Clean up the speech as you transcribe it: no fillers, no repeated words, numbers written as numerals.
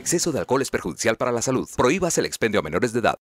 exceso de alcohol es perjudicial para la salud. Prohíbas el expendio a menores de edad.